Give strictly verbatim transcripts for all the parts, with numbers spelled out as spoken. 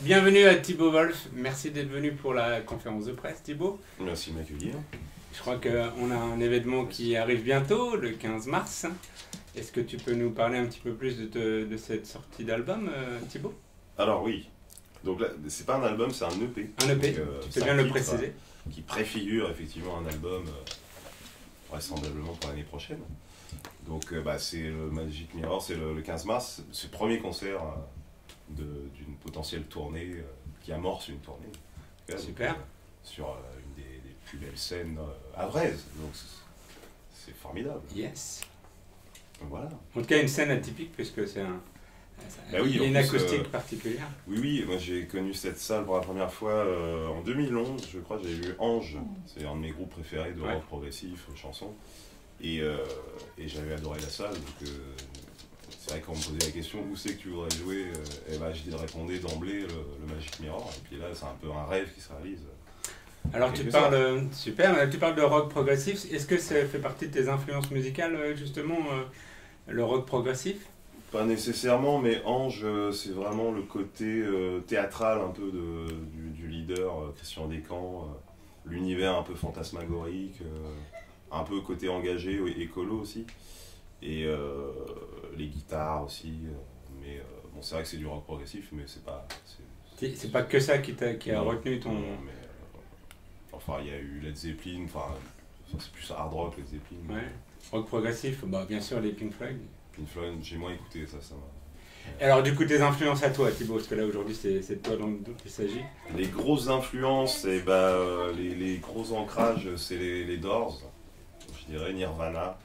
Bienvenue à Thibaut Wolf, merci d'être venu pour la conférence de presse Thibaut. Merci de m'accueillir. Je crois qu'on a un événement qui arrive bientôt, le quinze mars. Est-ce que tu peux nous parler un petit peu plus de, te, de cette sortie d'album euh, Thibaut? Alors oui, donc là c'est pas un album, c'est un E P. Un E P, donc, euh, tu peux bien le préciser. Hein, qui préfigure effectivement un album euh, vraisemblablement pour l'année prochaine. Donc euh, bah, c'est le Magic Mirror, c'est le, le quinze mars, c'est le premier concert euh, d'une potentielle tournée euh, qui amorce une tournée. Cas, Super. Donc, euh, sur euh, une des, des plus belles scènes euh, à Vraise, donc c'est formidable. Yes. Donc, voilà. En tout cas une scène atypique puisque c'est un... Bah oui, il y a une plus, acoustique euh, particulière. Oui, oui, moi j'ai connu cette salle pour la première fois euh, en deux mille onze, je crois, j'avais vu Ange, c'est un de mes groupes préférés de Ouais. rock progressif, chansons, et, euh, et j'avais adoré la salle, donc euh, c'est vrai qu'on me posait la question où c'est que tu voudrais jouer, euh, et bah je répondais d'emblée le, le Magic Mirror, et puis là c'est un peu un rêve qui se réalise. Alors tu parles, euh, super, tu parles de rock progressif, est-ce que ça fait partie de tes influences musicales euh, justement, euh, le rock progressif? Pas nécessairement, mais Ange, c'est vraiment le côté euh, théâtral un peu de, du, du leader, euh, Christian Descamps, euh, l'univers un peu fantasmagorique, euh, un peu côté engagé, et écolo aussi, et euh, les guitares aussi, euh, mais euh, bon, c'est vrai que c'est du rock progressif, mais c'est pas... C'est pas que ça qui, a, qui a non, retenu ton... Non, mais, euh, enfin, il y a eu Led Zeppelin, enfin, c'est plus hard rock, Led Zeppelin. Ouais. Rock progressif, bah, bien sûr les Pink Floyd. Pink Floyd, j'ai moins écouté ça, ça m'a... Alors du coup tes influences à toi Thibaut, parce que là aujourd'hui c'est de toi dont il s'agit. Les grosses influences, et bah, euh, les, les gros ancrages, c'est les, les Doors, je dirais Nirvana,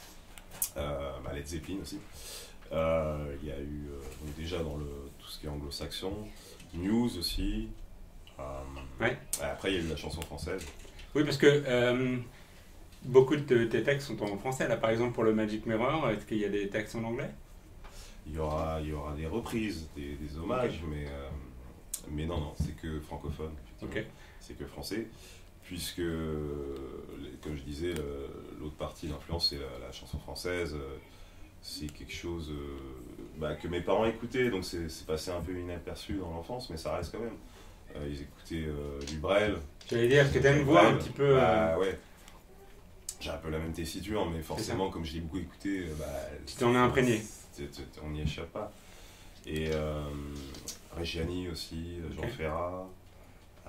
euh, bah, Led Zeppelin aussi. Il euh, y a eu euh, donc déjà dans le, tout ce qui est anglo-saxon, News aussi. Euh, ouais. Après il y a eu la chanson française. Oui parce que euh, beaucoup de tes textes sont en français. Là par exemple pour le Magic Mirror, est-ce qu'il y a des textes en anglais? Il y aura, il y aura des reprises, des, des hommages, okay. mais, euh, mais non, non, c'est que francophone, okay. C'est que français, puisque, comme je disais, l'autre partie d'influence, c'est la, la chanson française, c'est quelque chose euh, bah, que mes parents écoutaient, donc c'est passé un peu inaperçu dans l'enfance, mais ça reste quand même. Euh, ils écoutaient euh, du Brel. J'allais dire que tu as une voix un petit peu... Bah, ouais. J'ai un peu la même tessiture, mais forcément, comme je l'ai beaucoup écouté... Bah, tu t'en as imprégné. On n'y échappe pas. Et euh, Reggiani aussi, Jean okay. Ferrat. Euh,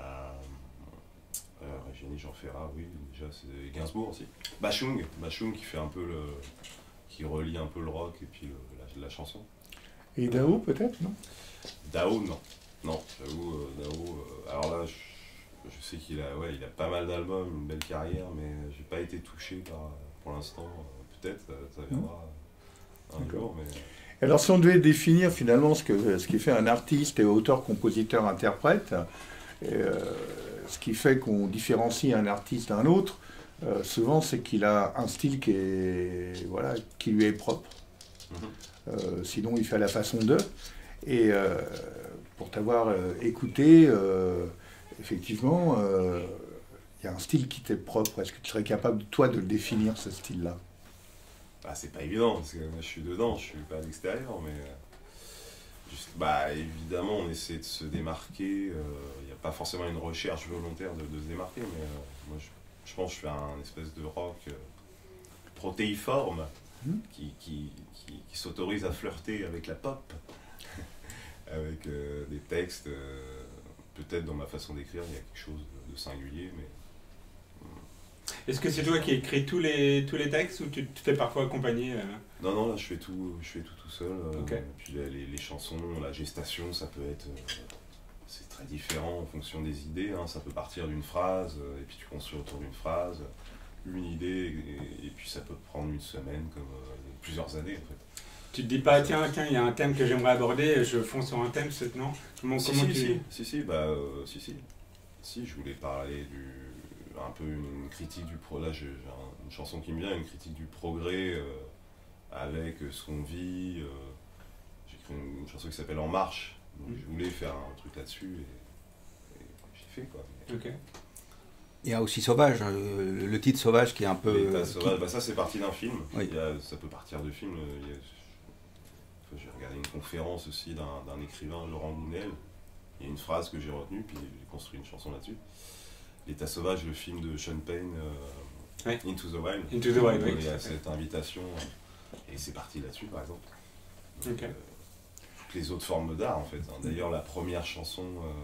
euh, Reggiani, Jean Ferrat, oui, déjà c'est Gainsbourg aussi. Bachung, Bachung qui fait un peu le, qui relie un peu le rock et puis le, la, la chanson. Et Dao peut-être, non? Dao, non, non, j'avoue, euh, Dao. Euh, alors là, je, je sais qu'il a, ouais, il a pas mal d'albums, une belle carrière, mais j'ai pas été touché par, pour l'instant. Euh, Peut-être, ça, ça viendra. Mmh. Jour, mais... Alors si on devait définir finalement ce, que, ce qui fait un artiste et auteur, compositeur, interprète, euh, ce qui fait qu'on différencie un artiste d'un autre, euh, souvent c'est qu'il a un style qui, est, voilà, qui lui est propre. Mm-hmm. euh, sinon il fait à la façon d'eux. Et euh, pour t'avoir euh, écouté, euh, effectivement, il euh, y a un style qui t'est propre. Est-ce que tu serais capable, toi, de le définir, ce style-là? Bah, c'est pas évident, parce que moi je suis dedans, je suis pas à l'extérieur, mais juste, bah, évidemment on essaie de se démarquer, il euh, n'y a pas forcément une recherche volontaire de, de se démarquer, mais euh, moi je, je pense que je fais un espèce de rock euh, protéiforme mmh. qui, qui, qui, qui s'autorise à flirter avec la pop, avec euh, des textes, euh, peut-être dans ma façon d'écrire il y a quelque chose de, de singulier, mais... Est-ce que c'est toi qui écris tous les, tous les textes ou tu te fais parfois accompagner euh... Non, non, là je fais tout, je fais tout tout seul. Euh, okay. Puis les, les chansons, la gestation, ça peut être... Euh, c'est très différent en fonction des idées. Hein. Ça peut partir d'une phrase, euh, et puis tu construis autour d'une phrase, une idée, et, et puis ça peut prendre une semaine, comme euh, plusieurs années en fait. Tu te dis pas, tiens, tiens, il y a un thème que j'aimerais aborder, je fonce sur un thème, non? Comment, si, comment si, tu... si, si, si, bah, euh, si, si. Si, je voulais parler du... un peu une critique du pro, là j'ai une chanson qui me vient, une critique du progrès euh, avec euh, ce qu'on vit. Euh, j'ai écrit une, une chanson qui s'appelle En Marche, donc mmh. je voulais faire un truc là-dessus et, et j'ai fait quoi. Mais... Okay. Il y a aussi Sauvage, le, le titre Sauvage qui est un peu... Euh, sauvage, qui... bah ça c'est parti d'un film, oui. il y a, ça peut partir de film. J'ai regardé une conférence aussi d'un écrivain, Laurent Gounel, il y a une phrase que j'ai retenue, puis j'ai construit une chanson là-dessus. L'état sauvage, le film de Sean Penn, euh, ouais. Into the Wild. Into the Wild, oui. Il y a cette invitation, euh, et c'est parti là-dessus, par exemple. Donc, okay. euh, toutes les autres formes d'art, en fait. Hein. D'ailleurs, la première chanson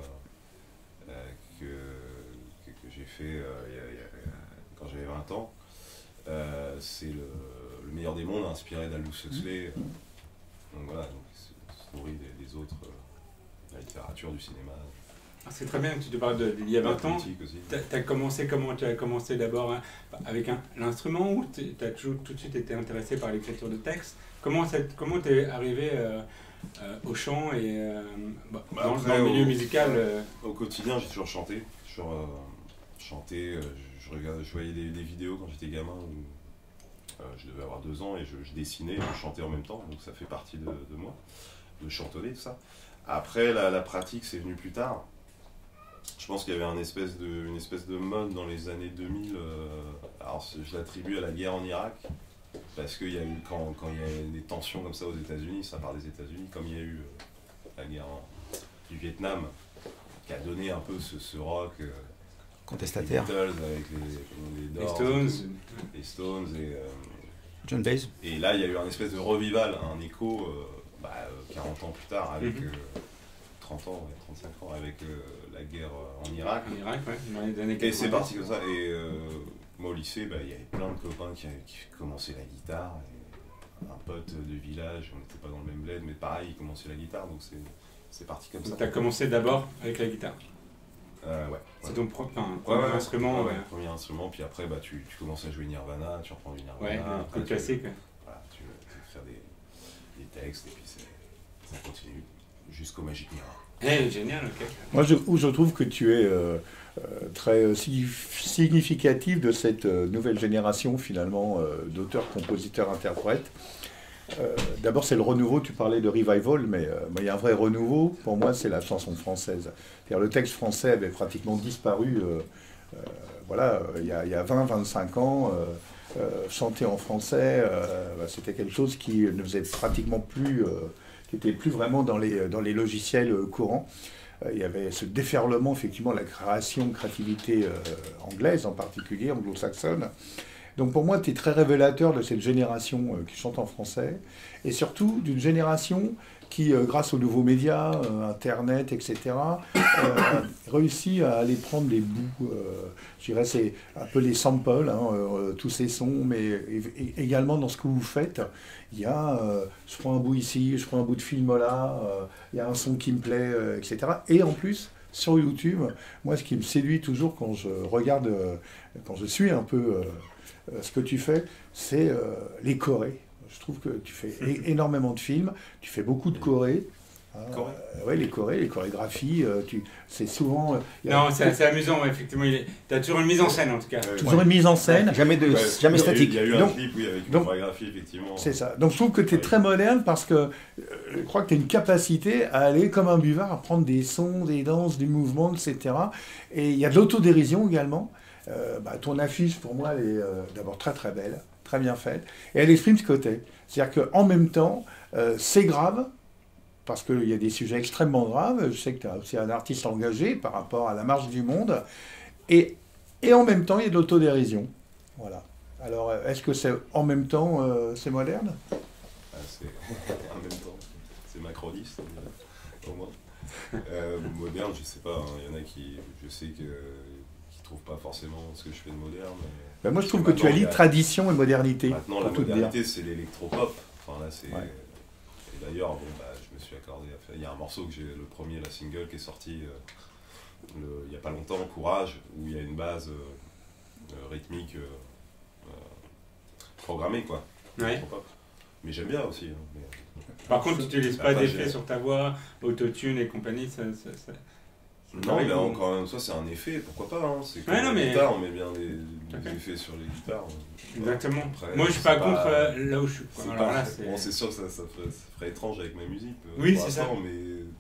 euh, euh, que, que, que j'ai fait euh, il y a, il y a, quand j'avais vingt ans, euh, c'est le, le meilleur des mondes, inspiré d'Aldous Huxley. Donc voilà, donc, il se nourrit des, des autres, euh, de la littérature, du cinéma. Ah, c'est très bien que tu te parles d'il y a vingt ans. Tu as commencé comment? Tu as commencé d'abord hein, avec l'instrument ou tu as toujours tout de suite été intéressé par l'écriture de texte? Comment tu es arrivé euh, euh, au chant et euh, bah, bah, dans, après, dans le milieu au, musical euh... Au quotidien, j'ai toujours chanté. Toujours euh, chanté. Euh, je, je, regardais, je voyais des, des vidéos quand j'étais gamin où euh, je devais avoir deux ans et je, je dessinais et je chantais en même temps. Donc ça fait partie de, de moi, de chantonner, tout ça. Après, la, la pratique, c'est venu plus tard. Je pense qu'il y avait un espèce de, une espèce de mode dans les années deux mille. Euh, alors, je l'attribue à la guerre en Irak, parce qu'il y a eu, quand, quand il y a des tensions comme ça aux États-Unis, ça part des États-Unis, comme il y a eu euh, la guerre en, du Vietnam, qui a donné un peu ce, ce rock euh, contestataire. Les Beatles avec les, les, Doors, les Stones, et les Stones et euh, John Baez. Et là, il y a eu un espèce de revival, un écho, euh, bah, quarante ans plus tard, avec. Mm-hmm. euh, trente ans, ouais, trente-cinq ans avec euh, la guerre euh, en Irak. En Irak, ouais, dans les années quatre-vingt-dix. Et c'est parti comme ça. Et euh, moi au lycée, bah, il y avait plein de copains qui, qui commençaient la guitare. Et un pote de village, on n'était pas dans le même bled, mais pareil, il commençait la guitare, donc c'est parti comme donc ça. Tu as commencé d'abord avec la guitare euh, Ouais. C'est ouais. ton pro enfin, ouais, premier ouais, instrument ouais, ouais. ouais, premier instrument, puis après bah, tu, tu commences à jouer Nirvana, tu reprends du Nirvana. Ouais, après, le classique. Tu, voilà, tu veux faire des, des textes, et puis ça continue jusqu'au Magic Mirror. Eh, génial, ok. Moi, je, je trouve que tu es euh, euh, très significatif de cette euh, nouvelle génération, finalement, euh, d'auteurs, compositeurs, interprètes. Euh, D'abord, c'est le renouveau. Tu parlais de revival, mais euh, il y a un vrai renouveau. Pour moi, c'est la chanson française. Le texte français avait pratiquement disparu. Euh, euh, voilà, il y a, il y a vingt, vingt-cinq ans. Euh, euh, chanter en français, euh, bah, c'était quelque chose qui ne faisait pratiquement plus... Euh, qui n'était plus vraiment dans les, dans les logiciels courants. Euh, il y avait ce déferlement, effectivement, la création, créativité euh, anglaise en particulier, anglo-saxonne. Donc pour moi, tu es très révélateur de cette génération euh, qui chante en français, et surtout d'une génération qui, euh, grâce aux nouveaux médias, euh, Internet, et cetera, euh, réussit à aller prendre des bouts, euh, je dirais c'est un peu les samples, hein, euh, tous ces sons, mais et, et également dans ce que vous faites, il y a, euh, je prends un bout ici, je prends un bout de film là, euh, il y a un son qui me plaît, euh, et cetera. Et en plus, sur YouTube, moi ce qui me séduit toujours quand je regarde, euh, quand je suis un peu euh, ce que tu fais, c'est euh, les chorés. Je trouve que tu fais énormément de films, tu fais beaucoup de chorés. Hein, euh, ouais, les chorés, les chorégraphies, euh, c'est souvent... Euh, non, c'est amusant, ouais, effectivement. Tu as toujours une mise en scène, en tout cas. Ouais, toujours ouais. une mise en scène. Ouais, jamais de, ouais, jamais statique. Il y a eu, il y a eu un donc, clip oui, avec une donc, chorégraphie, effectivement. C'est ça. Donc je trouve que tu es ouais. très moderne parce que euh, je crois que tu as une capacité à aller comme un buvard, à prendre des sons, des danses, des mouvements, et cetera. Et il y a de l'autodérision également. Euh, bah, ton affiche, pour moi, elle est euh, d'abord très très belle, très bien faite, et elle exprime ce côté. C'est-à-dire qu'en même temps, euh, c'est grave, parce qu'il y a des sujets extrêmement graves. Je sais que tu es aussi un artiste engagé par rapport à la marche du monde, et, et en même temps, il y a de l'autodérision. Voilà. Alors, est-ce que c'est en même temps, euh, c'est moderne? ah, c'est en même temps, c'est macroniste, pour moi. Euh, moderne, je sais pas, hein. Il y en a qui, je sais que... pas forcément ce que je fais de moderne. Mais ben moi, je trouve que tu allies tradition et modernité. Maintenant, la modernité, c'est l'électropop. Enfin, là, c'est. Ouais. Et d'ailleurs, bon, bah, je me suis accordé à faire. Il y a un morceau que j'ai, le premier, la single, qui est sorti euh, le... il n'y a pas longtemps, Courage, où il y a une base euh, rythmique euh, euh, programmée, quoi. Ouais. Mais j'aime bien aussi. Hein, mais... Par contre, tu n'utilises pas d'effet sur ta voix, autotune et compagnie, ça. ça, ça... Non, mais encore une fois, c'est un effet, pourquoi pas, hein. C'est comme ouais, non, la mais... guitare, on met bien des, des okay. effets sur les guitares. Exactement. Après, moi, je suis pas contre pas... là où je suis. C'est pas... bon, sûr que ça, ça, ferait, ça ferait étrange avec ma musique. Oui, c'est ça. Mais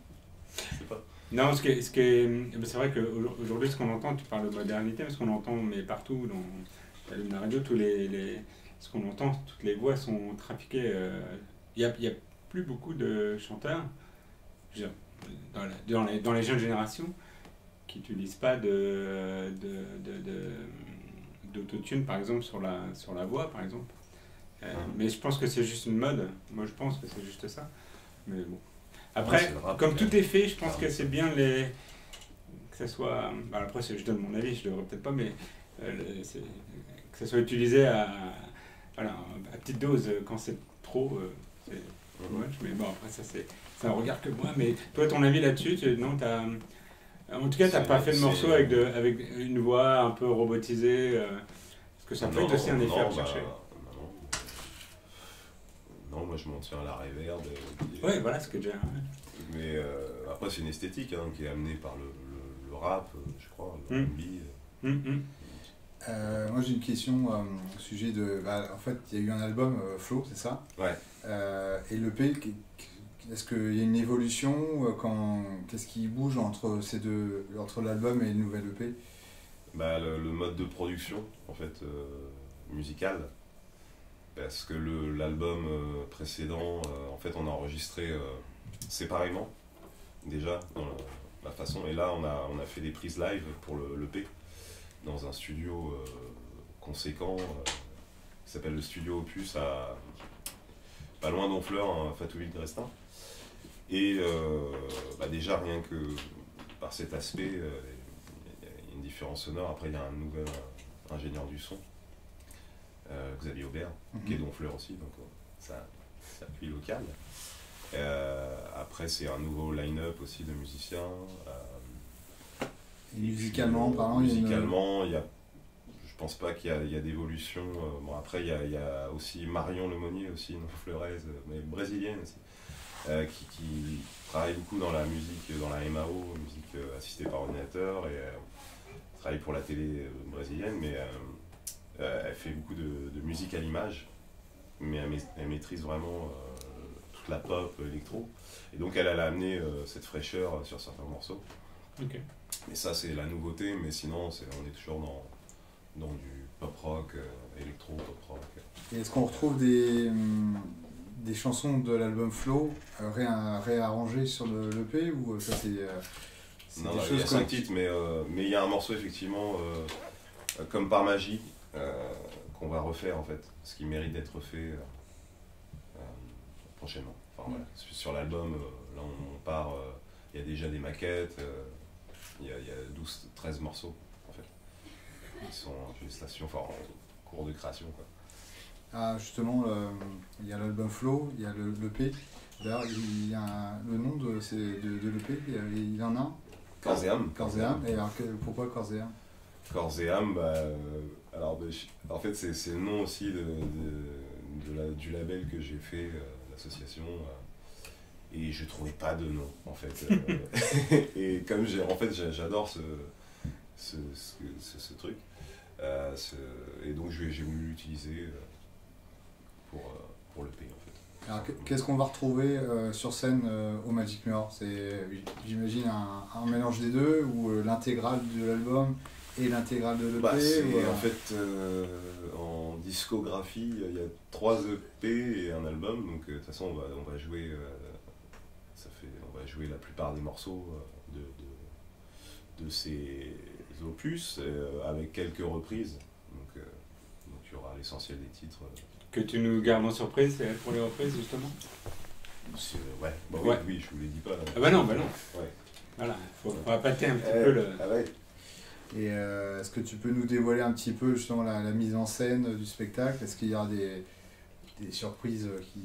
je sais pas. Non, ce qui est, ce qui est... c'est vrai qu'aujourd'hui, ce qu'on entend, tu parles de modernité, mais ce qu'on entend, mais partout, dans la radio, tous les, les... ce qu'on entend, toutes les voix sont trafiquées. Il euh... n'y a, y a plus beaucoup de chanteurs. Je... dans, la, dans, les, dans les jeunes générations qui n'utilisent pas de, de, de, de, d'autotune, par exemple, sur la, sur la voix, par exemple. Euh, mmh. Mais je pense que c'est juste une mode. Moi, je pense que c'est juste ça. Mais bon. Après, ouais, rap, comme tout est fait, je pense ah, que c'est bien les... que ça soit... Bah, après, je donne mon avis, je ne devrais peut-être pas, mais euh, le, que ça soit utilisé à, voilà, à petite dose. Quand c'est trop, euh, c'est mmh. moche. Mais bon, après, ça, c'est, ça ne regarde que moi. Mais toi, ton avis là-dessus, tu, non, tu as... En tout cas, tu n'as pas fait de morceau avec, de, avec une voix un peu robotisée, euh, parce que ça peut être aussi un effet à rechercher. Bah, non. non, moi je m'en tiens à la reverb. Oui, voilà ce que j'ai. Ouais. Mais euh, après, c'est une esthétique hein, qui est amenée par le, le, le rap, je crois, le mm. R and B. Mm, mm. Euh, moi j'ai une question euh, au sujet de. Bah, en fait, il y a eu un album, euh, Flow, c'est ça? Ouais. Euh, et l'E P. Est-ce qu'il y a une évolution quand, qu'est-ce qui bouge entre, ces deux, entre l'album et le nouvel E P? bah, le, le mode de production, en fait, euh, musical. Parce que le, l'album euh, précédent, euh, en fait, on a enregistré euh, séparément, déjà, dans la, la façon. Et là, on a, on a fait des prises live pour le, l'E P, dans un studio euh, conséquent, euh, qui s'appelle le Studio Opus, à, pas loin d'Honfleur, hein, Fatouville-Grestin. Et euh, bah déjà, rien que par cet aspect, il euh, y a une différence sonore. Après, il y a un nouvel euh, ingénieur du son, euh, Xavier Aubert, mm-hmm. qui est d'Honfleur aussi, donc euh, ça, ça appuie local. Euh, après, c'est un nouveau line-up aussi de musiciens. Euh, et musicalement, parlant, musicalement, il y a, je pense pas qu'il y a, il y a d'évolution. Euh, bon, après, il y a, il y a aussi Marion Lemonnier, aussi une honfleuraise, mais brésilienne aussi. Euh, qui, qui travaille beaucoup dans la musique, dans la M A O, musique euh, assistée par ordinateur, et euh, travaille pour la télé euh, brésilienne, mais euh, euh, elle fait beaucoup de, de musique à l'image, mais elle, elle maîtrise vraiment euh, toute la pop, électro, et donc elle, elle a amené euh, cette fraîcheur sur certains morceaux. Okay. Mais ça c'est la nouveauté, mais sinon c'est, on est toujours dans, dans du pop rock, euh, électro, pop rock. Et est-ce qu'on retrouve des... Hum... des chansons de l'album Flow euh, réa- réarrangées sur le, l'E P ou ça c'est, euh, c'est non, il y a cinq titres mais euh, mais il y a un morceau effectivement euh, comme par magie euh, qu'on va refaire en fait, ce qui mérite d'être fait euh, euh, prochainement. Enfin, voilà. Sur l'album euh, là on, on part, il euh, y a déjà des maquettes, il euh, y, y a douze treize morceaux en fait qui sont en gestation, enfin en cours de création quoi. Ah, justement, euh, il y a l'album Flow, il y a le, l'E P. D'ailleurs, il y a un, le nom de, c'est de, de l'E P, il y en a un. Corps et âme. Corps et âme. Et alors, que, pourquoi Corps et âme? Corps et âme, bah, euh, alors, bah, je, en fait, c'est, c'est le nom aussi de, de, de la, du label que j'ai fait, euh, l'association. Euh, et je trouvais pas de nom, en fait. Euh, et comme j'ai, en fait, j'adore ce, ce, ce, ce, ce truc. Euh, ce, et donc, j'ai, j'ai voulu l'utiliser. Euh, Pour, pour le P en fait. Alors, qu'est-ce qu'on va retrouver euh, sur scène euh, au Magic Mirror? C'est, j'imagine, un, un mélange des deux, ou euh, l'intégrale de l'album et l'intégrale de l'E P bah, ou, euh... En fait, euh, en discographie, il y a trois E P et un album, donc de euh, toute façon, on va, on va jouer, euh, ça fait, on va jouer la plupart des morceaux euh, de, de, de ces opus, euh, avec quelques reprises, donc, euh, donc il y aura l'essentiel des titres. Euh, Que tu nous gardes en surprise pour les reprises, justement? C'est, ouais, bah ouais. Oui, oui, je vous l'ai dit pas. Là. Ah bah non, bah non. Ouais. Voilà, il faut, faut appâter un petit euh, peu le... Ah ouais. Et euh, est-ce que tu peux nous dévoiler un petit peu justement la, la mise en scène du spectacle? Est-ce qu'il y aura des, des surprises qui...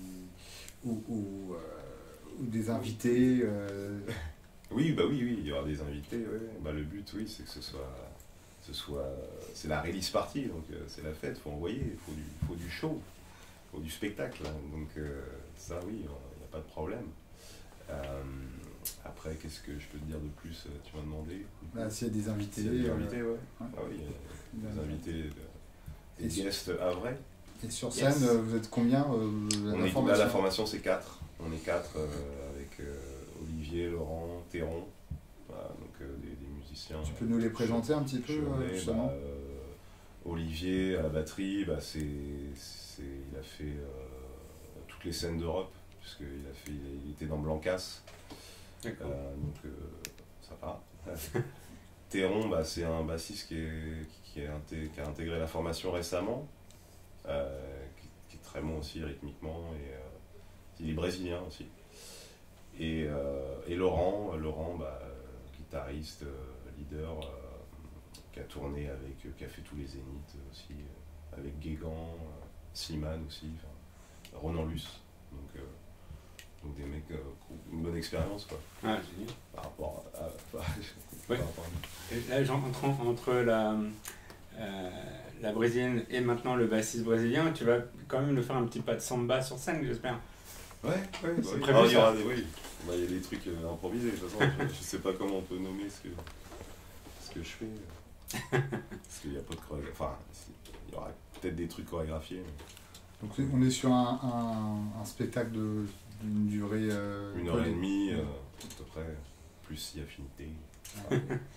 ou, ou, euh, ou des invités euh... Oui, bah oui, oui, il y aura des invités, ouais. Bah, le but, oui, c'est que ce soit... Ce soit, c'est la release party, donc euh, c'est la fête, il faut envoyer, il faut du, faut du show, il faut du spectacle, hein, donc euh, ça oui, il n'y a pas de problème. Euh, après, qu'est-ce que je peux te dire de plus? Tu m'as demandé. Bah, s'il y a des invités. S'il y a des euh, invités, ouais. ouais. Ah oui, il y a des invités, de, des guests à vrai. Et sur scène, yes. Vous êtes combien euh, On est formation? Là, la formation, c'est quatre. On est quatre euh, avec euh, Olivier, Laurent, Théron. Voilà, donc euh, des, des musiciens. Tu peux nous les présenter un petit peu euh, justement bah, euh, Olivier à la batterie, bah, c'est, c'est, il a fait euh, toutes les scènes d'Europe, puisqu'il a fait, il était dans Blancas. Euh, donc euh, ça va. Théron, bah, c'est un bassiste qui, est, qui, est inté qui a intégré la formation récemment, euh, qui, qui est très bon aussi rythmiquement, et euh, il est brésilien aussi. Et, euh, et Laurent, Laurent bah, guitariste, leader, euh, qui a tourné avec, qui a fait tous les Zéniths aussi, euh, avec Guégan, euh, Slimane aussi, Ronan Luce. Donc, euh, donc des mecs euh, qui ont une bonne expérience, quoi. Ah, génial. Par rapport à... à, ouais. par rapport à... Et là, genre, entre, entre la, euh, la brésilienne et maintenant le bassiste brésilien, tu vas quand même nous faire un petit pas de samba sur scène, j'espère. Ouais, ouais, c'est ouais. prévu. Ah, il y aura des, oui. Bah, il y a des trucs euh, improvisés, de toute façon. je, je sais pas comment on peut nommer ce que, ce que je fais. Parce qu'il n'y a pas de chorégraphie. Enfin, il y aura peut-être des trucs chorégraphiés. Mais... Donc on est sur un, un, un spectacle d'une durée... Euh, Une heure et demie, euh, à peu près, plus si affinité. Ah,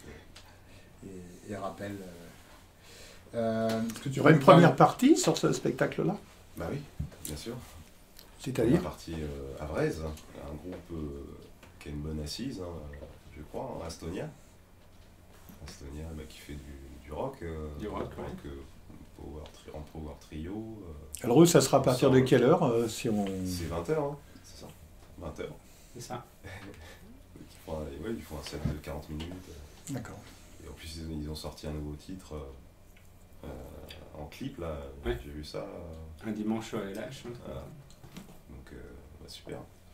et, et rappel... Euh, euh, que tu il y aurait une première partie sur ce spectacle-là? Bah oui, bien sûr. C'est-à-dire la partie euh, à Vraise, un groupe euh, qui a une bonne assise, hein, je crois, hein, Astonia. Astonia bah, qui fait du, du rock, euh, du rock, rock ouais. euh, power tri en power trio. Euh, Alors eux, ça sera à partir de quelle heure euh, si on... C'est vingt heures, hein, c'est ça, vingt heures. C'est ça. ils, font un, ouais, ils font un set de quarante minutes. Euh, D'accord. Et en plus, ils, ils ont sorti un nouveau titre euh, euh, en clip, là, ouais. J'ai vu ça. Euh, un dimanche au L H. Voilà. Donc, euh, bah, super.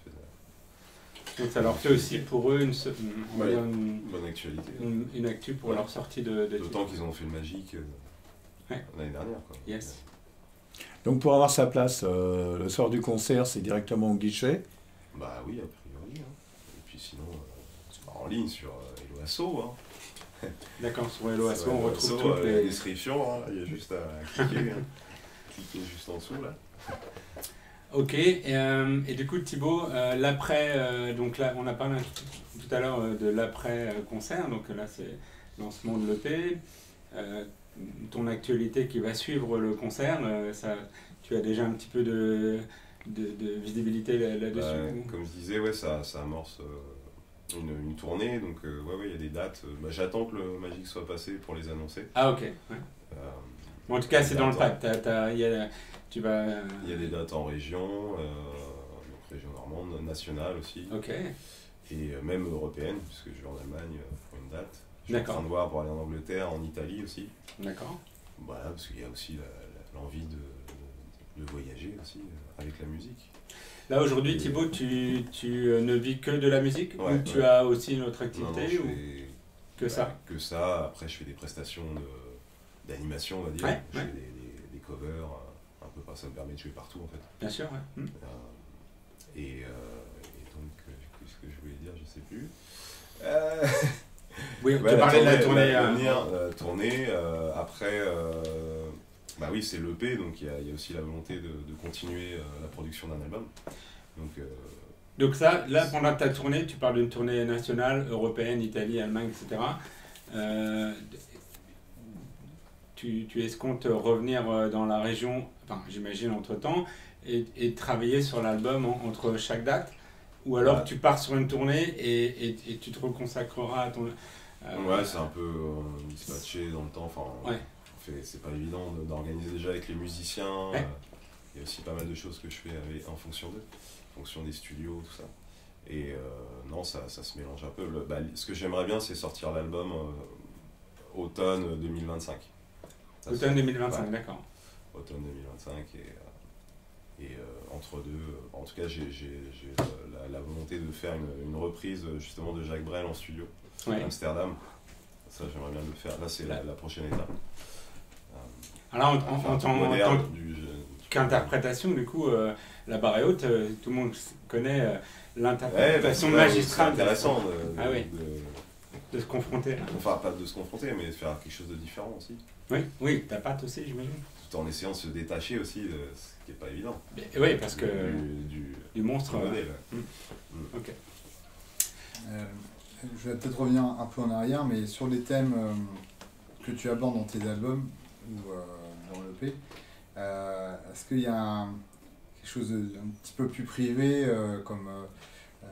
Donc ça leur fait aussi pour eux une, on ouais, une, bonne actualité. Une, une actu pour ouais. leur sortie de, de D'autant qu'ils ont fait le Magique euh, ouais. l'année dernière. Quoi. Yes. Donc pour avoir sa place, euh, le soir du concert, c'est directement au guichet? Bah oui, a priori. Hein. Et puis sinon, euh, c'est en ligne sur euh, Hello Asso. Hein. D'accord, sur Hello Asso, on retrouve Asso, toutes euh, les... descriptions. Hein. Il y a juste à cliquer, hein. cliquer juste en dessous là. Ok, et, euh, et du coup Thibaut, euh, l'après, euh, donc là on a parlé tout à l'heure euh, de l'après-concert, donc là c'est lancement de l'E P, euh, ton actualité qui va suivre le concert, euh, ça, tu as déjà un petit peu de, de, de visibilité là-dessus là bah, comme je disais, ouais, ça, ça amorce euh, une, une tournée, donc euh, ouais, ouais, il y a des dates, bah, j'attends que le Magique soit passé pour les annoncer. Ah ok, ouais. Euh, bon, en tout cas c'est dans le pad, t'as, t'as, y a, tu vas... Euh... Il y a des dates en région, euh, donc région normande, nationale aussi. Ok. Et même européenne, puisque je vais en Allemagne pour une date. Je suis en train de voir pour aller en Angleterre, en Italie aussi. D'accord. Voilà, parce qu'il y a aussi l'envie de, de, de voyager aussi avec la musique. Là aujourd'hui, Thibaut, tu, tu ne vis que de la musique ouais, ou tu ouais. as aussi une autre activité? Non, non, je ou... fais, que bah, ça Que ça. Après, je fais des prestations d'animation, on va dire. Ouais, je ouais. fais des, des, des covers. Un peu, ça me permet de jouer partout en fait. Bien sûr, ouais. Mmh. Euh, et, euh, et donc, euh, ce que je voulais dire, je sais plus. Euh... Oui, ouais, tu parlais de la tournée. La, tournée. la, euh... la tournée euh, après, euh... bah oui, c'est l'E P, donc il y, y a aussi la volonté de, de continuer euh, la production d'un album. Donc, euh... donc ça, là, pendant ta tournée, tu parles d'une tournée nationale, européenne, Italie, Allemagne, et cetera. Euh, Tu, tu escomptes revenir dans la région, enfin j'imagine entre-temps, et, et travailler sur l'album en, entre chaque date? Ou alors ouais. tu pars sur une tournée et, et, et tu te reconsacreras à ton... Euh, ouais, c'est un peu euh, dispatché dans le temps, enfin, ouais. c'est pas évident d'organiser déjà avec les musiciens. Ouais. Euh, il y a aussi pas mal de choses que je fais avec, en fonction d'eux, en fonction des studios, tout ça. Et euh, non, ça, ça se mélange un peu. Le, bah, ce que j'aimerais bien, c'est sortir l'album euh, automne deux mille vingt-cinq. Ça automne deux mille vingt-cinq, ouais. D'accord. Automne deux mille vingt-cinq et, et euh, entre deux, en tout cas j'ai la, la volonté de faire une, une reprise justement de Jacques Brel en studio ouais. à Amsterdam. Ça j'aimerais bien le faire, là c'est la, la prochaine étape. Euh, Alors en, en, en, en tant qu'interprétation du coup, euh, la barre est haute, euh, tout le monde connaît euh, l'interprétation ouais, bah, magistrale. C'est intéressant de, de, ah, oui. de, de se confronter. Enfin pas de se confronter mais de faire quelque chose de différent aussi. Oui, oui, ta patte aussi, j'imagine. Tout en essayant de se détacher aussi, de ce qui n'est pas évident. Mais, oui, parce que du, du, du monstre. Du modèle. Euh... Mmh. Mmh. Ok. Euh, je vais peut-être revenir un peu en arrière, mais sur les thèmes euh, que tu abordes dans tes albums ou euh, dans l'E P, euh, est-ce qu'il y a un, quelque chose d'un petit peu plus privé, euh, comme euh,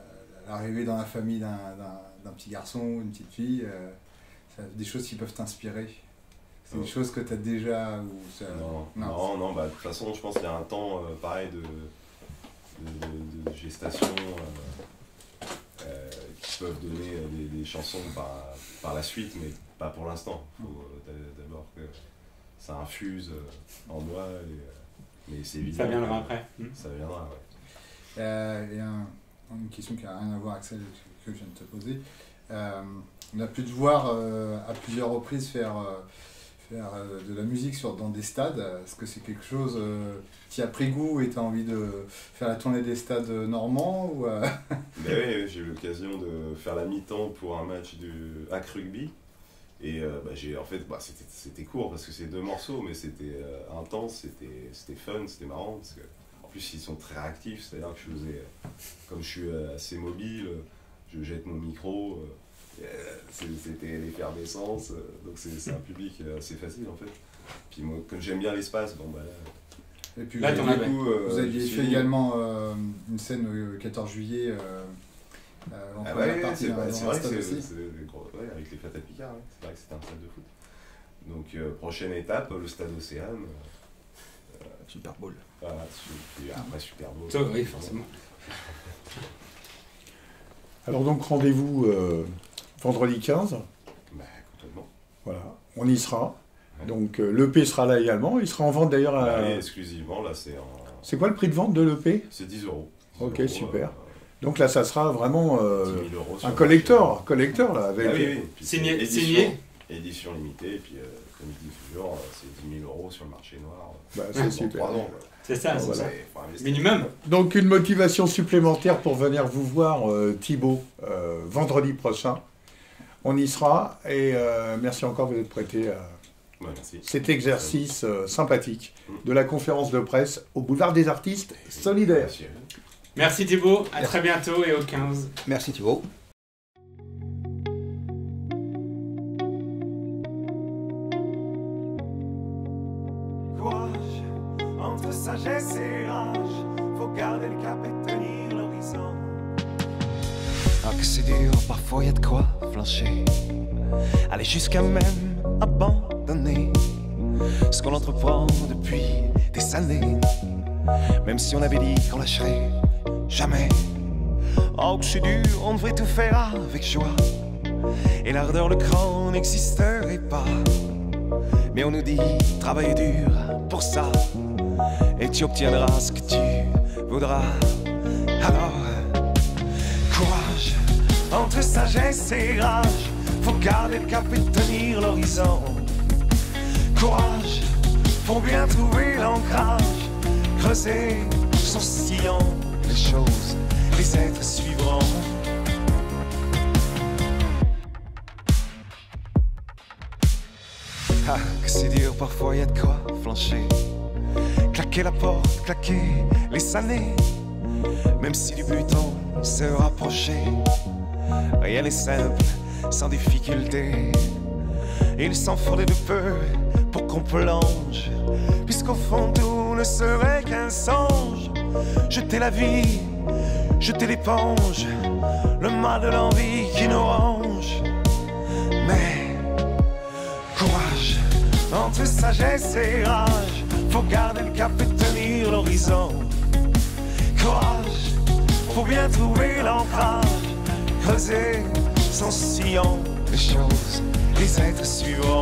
l'arrivée dans la famille d'un, d'un, d'un petit garçon ou une petite fille, euh, ça, des choses qui peuvent t'inspirer. C'est oh. des choses que tu as déjà ou ça... Non, non, non, non bah, de toute façon, je pense qu'il y a un temps euh, pareil de, de, de, de gestation euh, euh, qui peuvent donner des, des chansons par, par la suite, mais pas pour l'instant. Il faut euh, d'abord que ça infuse euh, en moi, et, euh, mais c'est évident. Ça viendra après. Ça viendra, ouais. Euh, et un, une question qui n'a rien à voir avec celle que je viens de te poser. Euh, on a pu te voir euh, à plusieurs reprises faire... Euh, faire euh, de la musique sur, dans des stades. Est-ce que c'est quelque chose euh, qui a pris goût et tu as envie de faire la tournée des stades normands ou euh... Ben oui, j'ai eu l'occasion de faire la mi-temps pour un match de hack rugby. Et euh, bah, j'ai, en fait, bah, c'était, c'était court parce que c'est deux morceaux, mais c'était euh, intense, c'était, c'était fun, c'était marrant. Parce que, en plus, ils sont très réactifs, c'est-à-dire que je faisais, comme je suis assez mobile, je jette mon micro. Euh, C'était l'effervescence, donc c'est un public assez facile en fait. Puis moi, comme j'aime bien l'espace, bon bah là. Et puis là, vous, avez, avez, coup, euh, vous aviez fait fini. également euh, une scène le quatorze juillet euh, euh, en ah ouais, c'est vrai, c'est vrai que c'est ouais, avec les fêtes à Picard, ouais. C'est vrai que c'était un stade de foot. Donc euh, prochaine étape, le stade Océane. Euh, Super Bowl. Voilà, puis après Super Bowl. Ça, oui, forcément. Alors donc rendez-vous euh, vendredi quinze. Bah, complètement. Voilà, on y sera. Ouais. Donc euh, l'E P sera là également. Il sera en vente d'ailleurs à... Oui, exclusivement, là c'est en... C'est quoi le prix de vente de l'E P? C'est dix euros. Ok, euros, super. Euh... Donc là, ça sera vraiment euh, un collector, collector là, avec... Ah, oui, oui. Signé, signé. Édition limitée, et puis euh, comme je dis toujours, c'est dix mille euros sur le marché noir. Bah, c'est super. trois ans, c'est ça, c'est voilà. ça. Minimum. Donc une motivation supplémentaire pour venir vous voir, euh, Thibaut, euh, vendredi prochain. On y sera, et euh, merci encore de vous être prêté à ouais, cet exercice euh, sympathique de la conférence de presse au Boulevard des Artistes Solidaires. Merci, merci Thibaut, à merci. Très bientôt et au quinze. Merci Thibaut. Entre sagesse et rage, faut garder le cap et tenir l'horizon. Ah que c'est dur, parfois y a de quoi flancher, aller jusqu'à même abandonner ce qu'on entreprend depuis des années, même si on avait dit qu'on lâcherait jamais. Oh que c'est dur, on devrait tout faire avec joie, et l'ardeur, le cran n'existerait pas. Mais on nous dit, travaille dur pour ça, et tu obtiendras ce que tu voudras. Alors, courage, entre sagesse et rage, faut garder le cap et tenir l'horizon. Courage, pour bien trouver l'ancrage, creuser son sillon. Les choses, les êtres suivront. Ah, que c'est dur, parfois y a de quoi flancher, claquer la porte, claquer les années, même si du but on se rapprochait. Rien n'est simple, sans difficulté. Il s'en faudrait de peu pour qu'on plonge, puisqu'au fond tout ne serait qu'un songe. Jeter la vie, jeter l'éponge, le mal de l'envie qui nous ronge. Mais courage, entre sagesse et rage, faut garder le cap et tenir l'horizon. Courage, faut bien trouver l'ancrage, creuser son sillon. Les choses, les êtres suivront.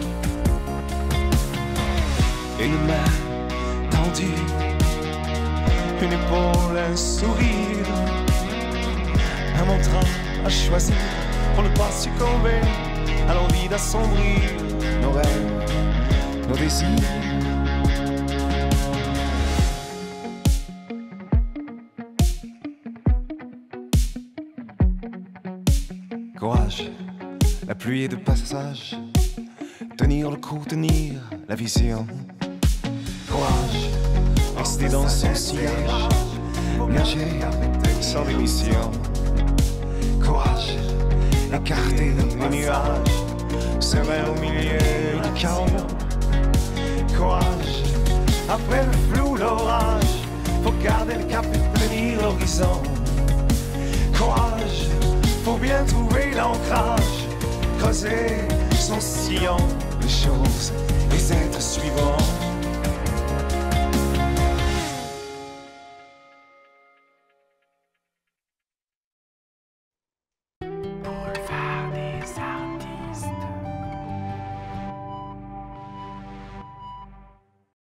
Une main tendue, une épaule, un sourire, un mantra à choisir pour ne pas succomber à l'envie d'assombrir nos rêves, nos désirs. Courage, la pluie est de passage, tenir le coup, tenir la vision. Courage, rester dans son sillage, nager sans démission. Courage, écarter les nuages, serein au milieu du chaos. Courage, après le flou, l'orage, faut garder le cap et tenir l'horizon. courage, faut bien trouver l'ancrage, creuser son sillon, les choses, les êtres